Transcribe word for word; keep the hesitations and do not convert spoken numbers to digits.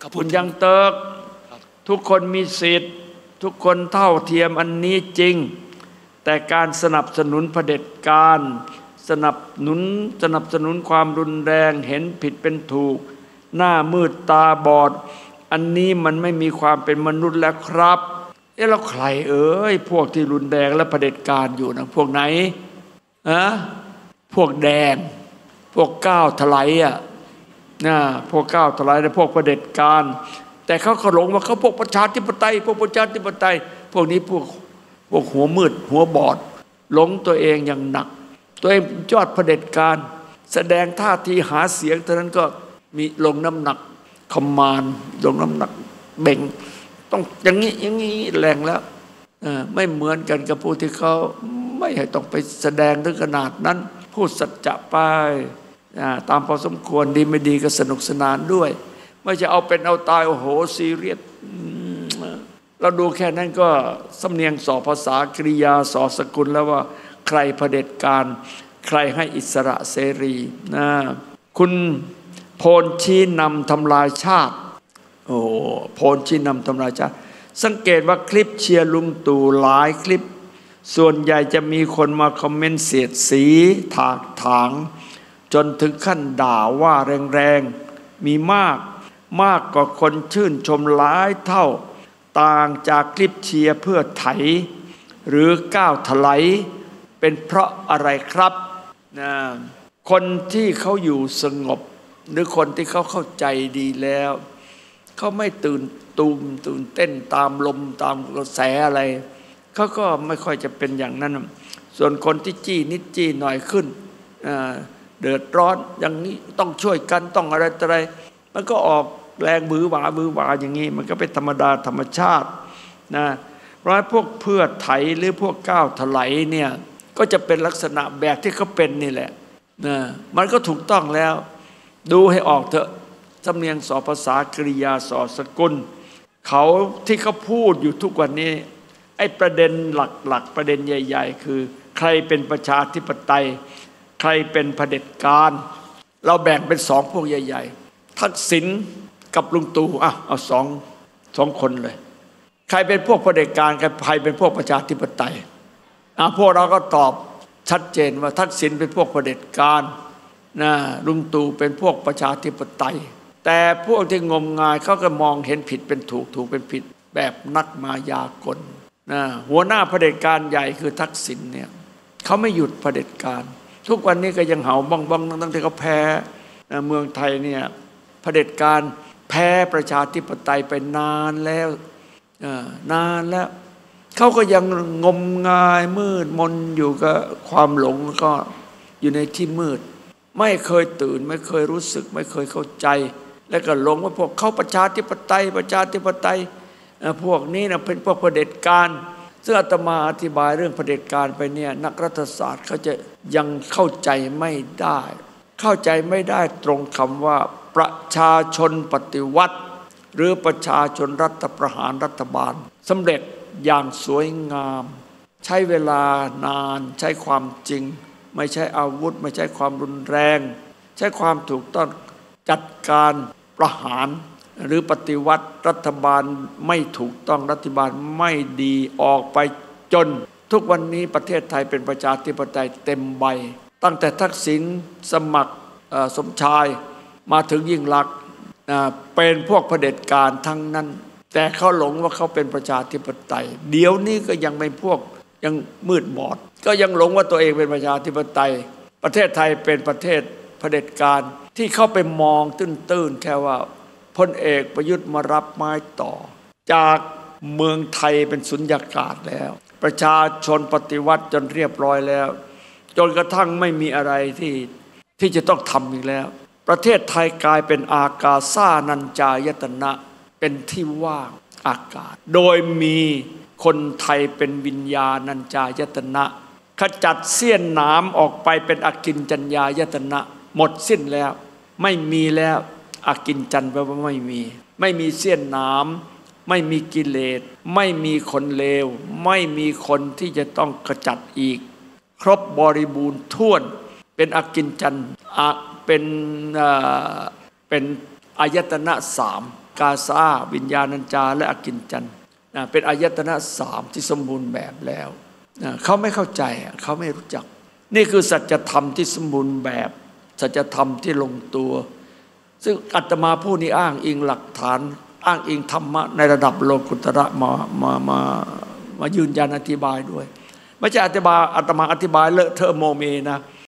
คุณยังเติกทุกคนมีสิทธิ์ทุกคนเท่าเทียมอันนี้จริงแต่การสนับสนุนเผด็จการสนับสนุนสนับสนุนความรุนแรงเห็นผิดเป็นถูกหน้ามืดตาบอดอันนี้มันไม่มีความเป็นมนุษย์แล้วครับเอ๊ะแล้วใครเอ้ยพวกที่รุนแรงและเผด็จการอยู่นะพวกไหนอะพวกแดงพวกก้าวถลายอ่ะนะพวกก้าวถลายและพวกเผด็จการแต่เขาก็หลงว่าเขาพวกประชาธิปไตยพวกประชาธิปไตยพวกนี้พวกพวกหัวมืดหัวบอดหลงตัวเองอย่างหนักตัวเองยอดเผด็จการแสดงท่าทีหาเสียงเท่านั้นก็มีลงน้ำหนักคอมมานด์ลงน้ำหนักเบ่งต้องอย่างนี้อย่างนี้แรงแล้วไม่เหมือนกันกับผู้ที่เขาไม่ให้ต้องไปแสดงถึงขนาดนั้นพูดสัจจะไปตามพอสมควรดีไม่ดีก็สนุกสนานด้วยไม่จะเอาเป็นเอาตายโอ้โหซีเรียสเราดูแค่นั้นก็สำเนียงสอภาษากริยาสอสกุลแล้วว่าใครเผด็จการใครให้อิสระเสรีนะคุณโพลชี้นำทำลายชาติโอ้โพลชี้นำทำลายชาติสังเกตว่าคลิปเชียร์ลุงตู่หลายคลิปส่วนใหญ่จะมีคนมาคอมเมนต์เสียดสีถากถางจนถึงขั้นด่าว่าแรงๆมีมากมากกว่าคนชื่นชมหลายเท่าต่างจากคลิปเชียร์เพื่อไถหรือก้าวถลายเป็นเพราะอะไรครับนะคนที่เขาอยู่สงบหรือคนที่เขาเข้าใจดีแล้วเขาไม่ตื่นตูมตื่นเต้นตามลมตามกระแสอะไรเขาก็ไม่ค่อยจะเป็นอย่างนั้นส่วนคนที่จี้นิดจี้หน่อยขึ้นเดือดร้อนอย่างนี้ต้องช่วยกันต้องอะไรอะไรมันก็ออกแรงบือหวาบือหวาอย่างนี้มันก็เป็นธรรมดาธรรมชาตินะเพราะพวกเพื่อไถหรือพวกก้าวถลายเนี่ยก็จะเป็นลักษณะแบบที่เขาเป็นนี่แหละนะมันก็ถูกต้องแล้วดูให้ออกเถอะสำเนียงสอภาษากริยาสอสกุลเขาที่เขาพูดอยู่ทุกวันนี้ไอ้ประเด็นหลักๆประเด็นใหญ่ๆคือใครเป็นประชาธิปไตยใครเป็นเผด็จการเราแบ่งเป็นสองพวกใหญ่ๆทักษิณกับลุงตู่อ่ะเอาสองสองคนเลยใครเป็นพวกเผด็จการใครเป็นพวกประชาธิปไตยอ่ะพวกเราก็ตอบชัดเจนว่าทักษิณเป็นพวกเผด็จการนะลุงตู่เป็นพวกประชาธิปไตยแต่พวกที่งมงายเขาก็มองเห็นผิดเป็นถูกถูกเป็นผิดแบบนักมายากลนะหัวหน้าเผด็จการใหญ่คือทักษิณเนี่ยเขาไม่หยุดเผด็จการทุกวันนี้ก็ยังเห่าบ้องบ้องตั้งแต่เขาแพ้นะเมืองไทยเนี่ยเผด็จการแพ้ประชาธิปไตยไปนานแล้วนานแล้วเขาก็ยังงมงายมืดมนอยู่กับความหลงก็อยู่ในที่มืดไม่เคยตื่นไม่เคยรู้สึกไม่เคยเข้าใจแล้วก็หลงว่าพวกเขาประชาธิปไตยประชาธิปไตยพวกนี้นะเป็นพวกเผด็จการซึ่งอาตมาอธิบายเรื่องเผด็จการไปเนี่ยนักรัฐศาสตร์เขาจะยังเข้าใจไม่ได้เข้าใจไม่ได้ตรงคำว่าประชาชนปฏิวัติหรือประชาชนรัฐประหารรัฐบาลสำเร็จอย่างสวยงามใช้เวลานานใช้ความจริงไม่ใช่อาวุธไม่ใช่ความรุนแรงใช้ความถูกต้องจัดการประหารหรือปฏิวัติรัฐบาลไม่ถูกต้องรัฐบาลไม่ดีออกไปจนทุกวันนี้ประเทศไทยเป็นประชาธิปไตยเต็มใบตั้งแต่ทักษิณสมัครสมชายมาถึงยิ่งลักษณ์เป็นพวกเผด็จการทั้งนั้นแต่เขาหลงว่าเขาเป็นประชาธิปไตยเดี๋ยวนี้ก็ยังเป็นพวกยังมืดบอดก็ยังหลงว่าตัวเองเป็นประชาธิปไตยประเทศไทยเป็นประเทศเผด็จการที่เข้าไปมองตื้นๆแค่ว่าพลเอกประยุทธ์มารับไม้ต่อจากเมืองไทยเป็นสุญญากาศแล้วประชาชนปฏิวัติจนเรียบร้อยแล้วจนกระทั่งไม่มีอะไรที่ที่จะต้องทำอีกแล้วประเทศไทยกลายเป็นอากาซานัญจายตนะเป็นที่ว่างอากาศโดยมีคนไทยเป็นวิญญาณัญจายตนะขจัดเสี้ยนหนามออกไปเป็นอกินจัญญายตนะหมดสิ้นแล้วไม่มีแล้วอกินจัญแปลว่าไม่มีไม่มีเสี้ยนหนามไม่มีกิเลสไม่มีคนเลวไม่มีคนที่จะต้องขจัดอีกครบบริบูรณ์ถ้วนเป็นอกินจัญเป็นเป็นอายตนะสามกาซาวิญญาณัญจาและอกินจันนะเป็นอายตนะสามที่สมบูรณ์แบบแล้วนะเขาไม่เข้าใจเขาไม่รู้จักนี่คือสัจธรรมที่สมบูรณ์แบบสัจธรรมที่ลงตัวซึ่งอาตมาผู้นี้อ้างอิงหลักฐานอ้างอิงธรรมะในระดับโลกุตระมามามามายืนยันอธิบายด้วยไม่ใช่อธิบายอาตมาอธิบายเลอะเทอะโมเมนะ